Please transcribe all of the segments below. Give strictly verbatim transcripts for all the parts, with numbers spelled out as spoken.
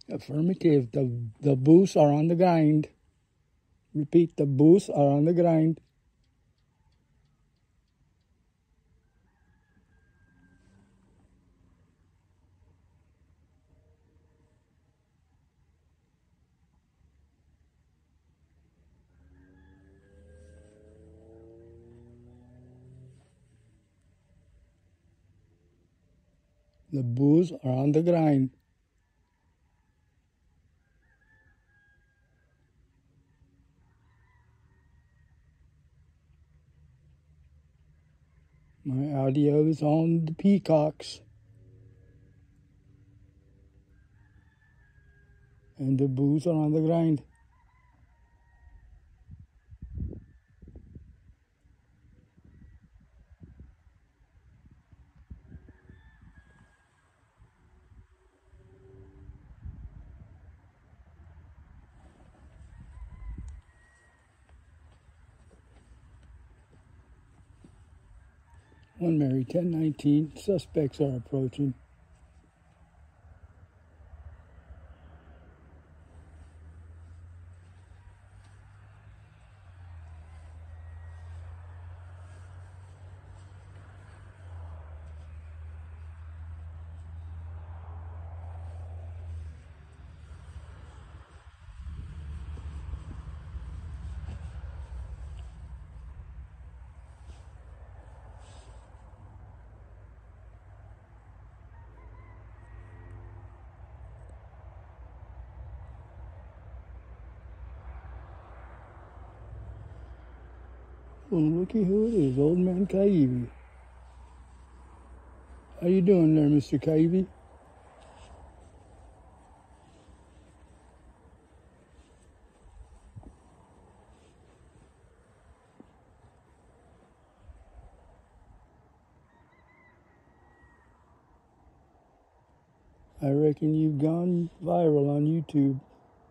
Affirmative. The, the booths are on the grind. Repeat, the booths are on the grind. The booths are on the grind. My audio is on the peacocks. And the booths are on the grind. One Mary, ten nineteen. Suspects are approaching. Well, looky who it is, Old Man Kaiiwe. How you doing there, Mister Kaiiwe? I reckon you've gone viral on YouTube.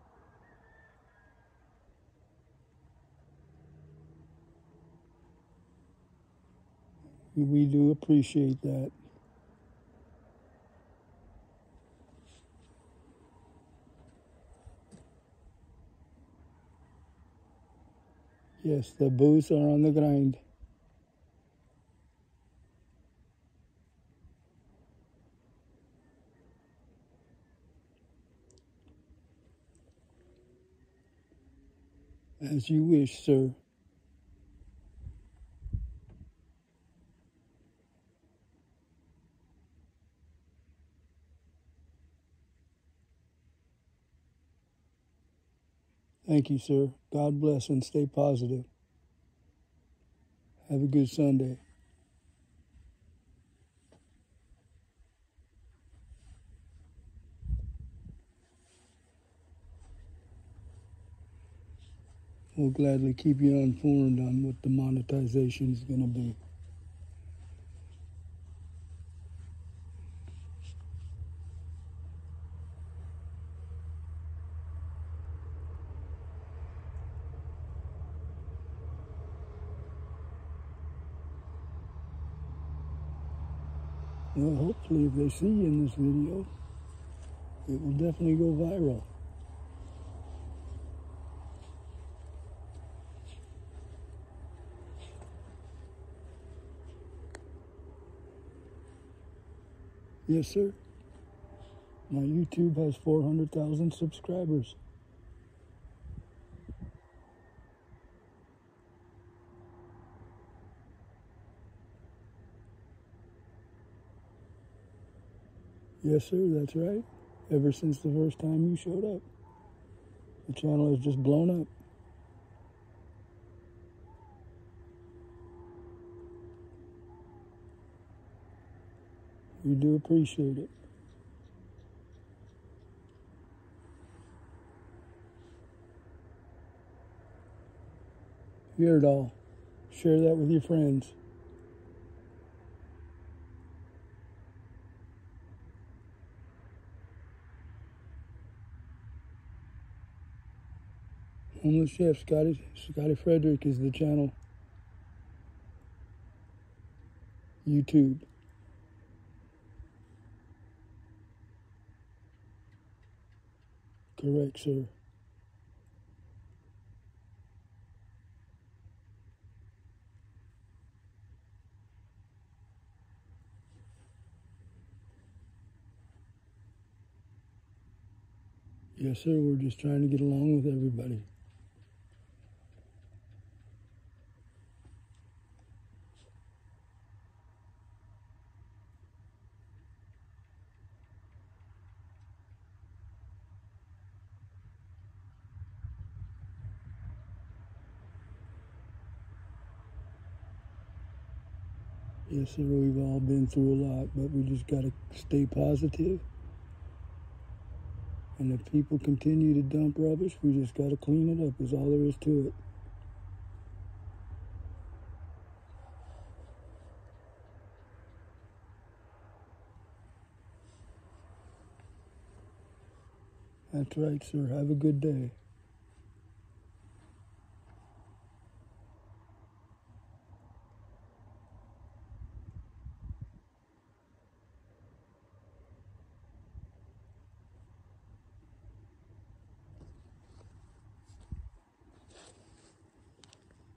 We do appreciate that. Yes, the booths are on the grind. As you wish, sir. Thank you, sir. God bless and stay positive. Have a good Sunday. We'll gladly keep you informed on what the monetization is going to be. Well, hopefully if they see you in this video, it will definitely go viral. Yes, sir. My YouTube has four hundred thousand subscribers. Yes, sir, that's right. Ever since the first time you showed up, the channel has just blown up. We do appreciate it. Hear it all. Share that with your friends. Homeless Chef Scotty, Scotty Frederick is the channel. YouTube. correct, sir. Yes, sir. We're just trying to get along with everybody. Yes, sir. We've all been through a lot, but we just got to stay positive. And if people continue to dump rubbish, we just got to clean it up. Is all there is to it. That's right, sir. Have a good day.